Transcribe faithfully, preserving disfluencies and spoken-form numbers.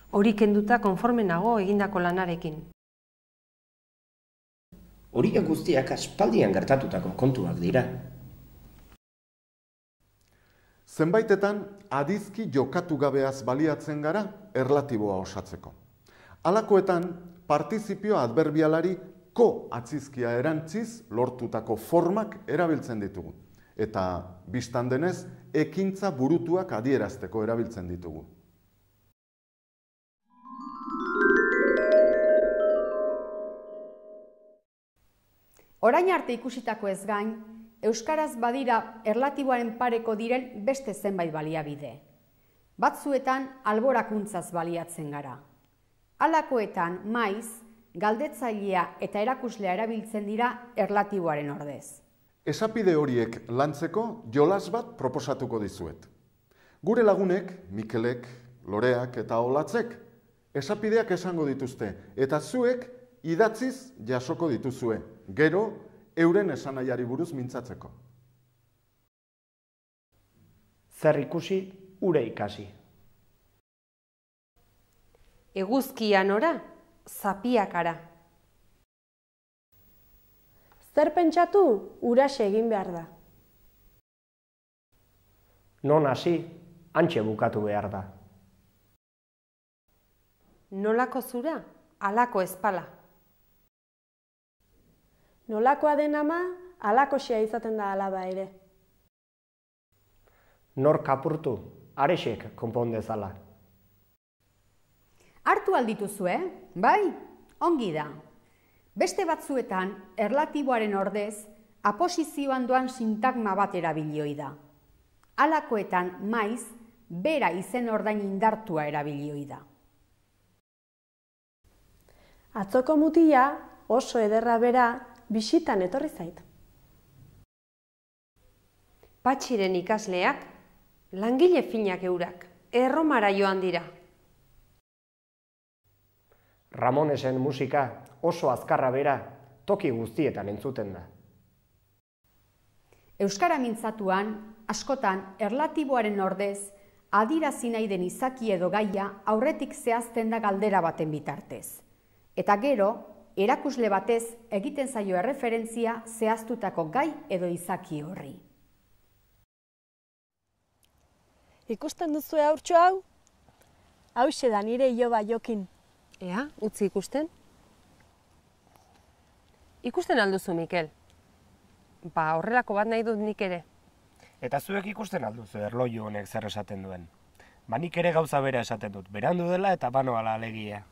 Hori kenduta konforme nago egindako lanarekin. Horiek guztiak aspaldian gertatutako kontuak dira. Zenbaitetan, adizki jokatu gabeaz baliatzen gara erlatiboa osatzeko. Halakoetan, partizipio adberbialari ko atzizkia erantziz lortutako formak erabiltzen ditugu. Eta, bistan denez, ekintza burutuak adierazteko erabiltzen ditugu. Orain arte ikusitako ez gain, euskaraz badira erlatiboaren pareko diren beste zenbait baliabide. Batzuetan alborakuntzaz baliatzen gara. Halakoetan, maiz, galdetzailea eta erakuslea erabiltzen dira erlatiboaren ordez. Esapide horiek lantzeko jolas bat proposatuko dizuet. Gure lagunek, Mikelek, Loreak eta Olatzek, esapideak esango dituzte, eta zuek idatziz jasoko dituzue, gero euren esanahiari buruz mintzatzeko. Zer ikusi, ure ikasi. Eguzkia nora, zapiak ara. Zer pentsatu, huraxe egin behar da. Non hasi, hantxe bukatu behar da. Nolako zura, halako ezpala. Nolakoa den ama, halakoxea izaten da alaba ere. Nor kapurtu, aresek konpon dezala. Hartu aldituzue, bai, ongi da. Beste batzuetan, erlatiboaren ordez, aposizioan doan sintagma bat erabilioi da. Halakoetan, maiz, bera izen ordain indartua erabilioi da. Atzoko mutila, oso ederra bera, bisitan etorri zait. Patxiren ikasleak, langile finak eurak, Erromara joan dira. Ramonesen musika oso azkarra bera, toki guztietan entzuten da. Euskara mintzatuan, askotan, erlatiboaren ordez, adirazi nahi den izaki edo gaia aurretik zehazten da galdera baten bitartez. Eta gero, erakusle batez egiten zaio erreferentzia zehaztutako gai edo izaki horri. Ikusten duzu haurtxo hau? Hauxe da nire iloba Jokin. Ea, utzi ikusten? Ikusten alduzu, Mikel. Ba, horrelako bat nahi dut nik ere. Eta zuek ikusten alduzu erloju honek zer esaten duen. Ba nik ere gauza bera esaten dut, berandu dela eta banoala alegia.